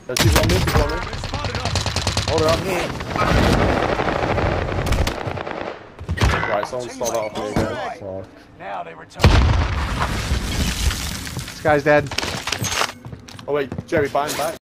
There's people on me, people on me. Hold her up. Right, someone stole that off me again. Fuck. Now they return. This guy's dead. Oh wait, Jerry, bind back.